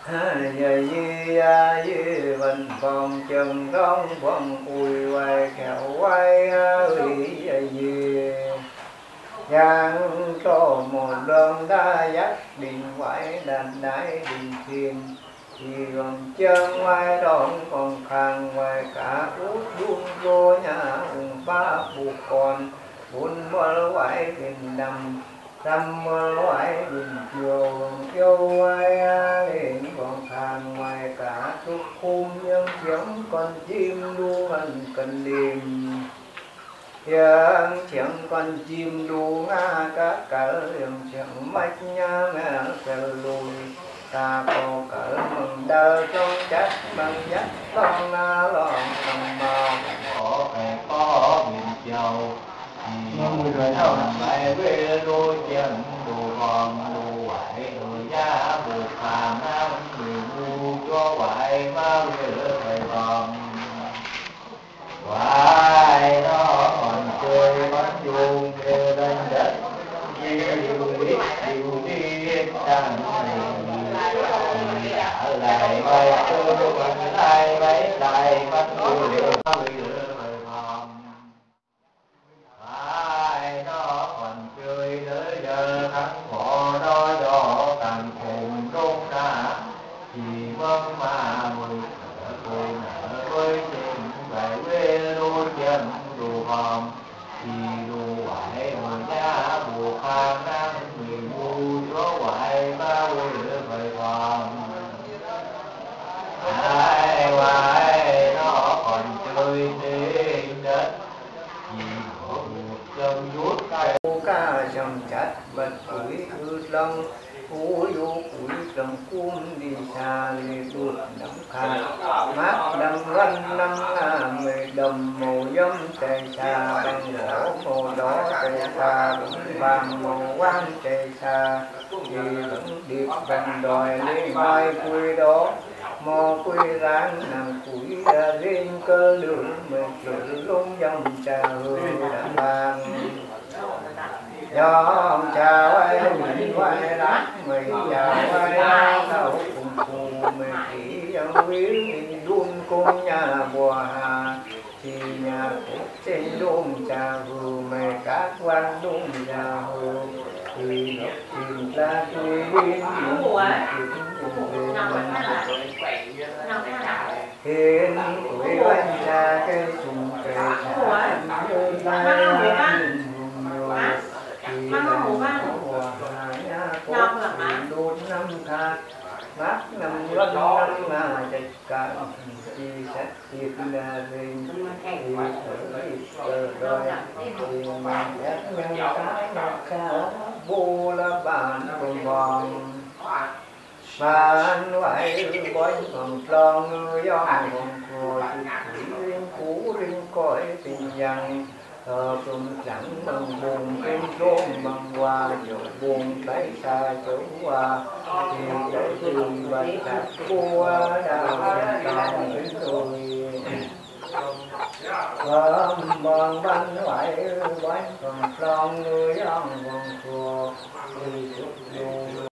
Giờ như mình còn chừng không còn ui quay kẹo quay gì giang cho một lần đã dắt đình quái đàn đái đình thiền thì còn chân ngoài đón còn khang ngoài cả út đun vô nhà ba buộc còn bốn mơ quái đình đầm trăm mơ quái đình chiều yêu ai đến còn khang ngoài cả chút khung nhưng tiếng con chim đu mình cần điềm tiếng con chim đu ngã các cỡ tiếng mách nha mẹ kêu lùi ta có cỡ mừng đơ trong chắc bằng dắt con lòng lòng màu có miền châu người đâu mày về đôi chân đồ hòn đồ quậy đồ giá đồ phàm nam người ngu cho quậy mà về thầy hòn quậy nó còn chơi bắt chuông kêu lên đất yêu đi đang lại bay tôi vẫn lại bay lại bắt tôi ai nó còn chơi tới giờ thắng bỏ đó do càng khùng đông ra thì vâng mà mùi tôi nở với tình phải quê đôi chân đồ hòm thì đồ quải hồi giá đồ khang năng người ngu chó quải ba quê phải hòm ai quải nó còn chơi trên đất vì có một chân vuốt ca chồng chặt bật củi cứ lông phú vô củi trồng cung đi xa lì đuột đắm khăn mát đâm răn năm mười đồng màu dâm chạy xa bằng gỗ màu đỏ chạy xa đúng vàng màu quang chạy xa thì vẫn điệp bằng đòi lên mai cuối đó mò quy ráng nàng củi riêng cơ đường mười chữ luôn dòng trà hương đã vàng do chào ai mình quay lát mình chào ai đâu cùng cùng mình chỉ dòng quý mình luôn cùng nhà bùa hà thì nhà cúc trên đôn trà hư mày các quan đôn trà hư thì nó tìm ra quý hiền tuổi anh ra cái sùng cây xả như lai đôn năm tha mát năm lần năm mà chạy cả chi sách thiệt là rình thì thở rồi thì mà giác nhân cái ca vô là bản cùng vòng bạn vậy bói còn lo ngư do còn khổ chỉ riêng cũ riêng cõi tình rằng cùng chẳng bằng buồn kinh rôn bằng hoa chỗ buồn thấy xa chỗ hoa thì cái đường bạch thật vua đào lòng đến tôi bằng bánh ngoại bánh còn lo ngư do còn khổ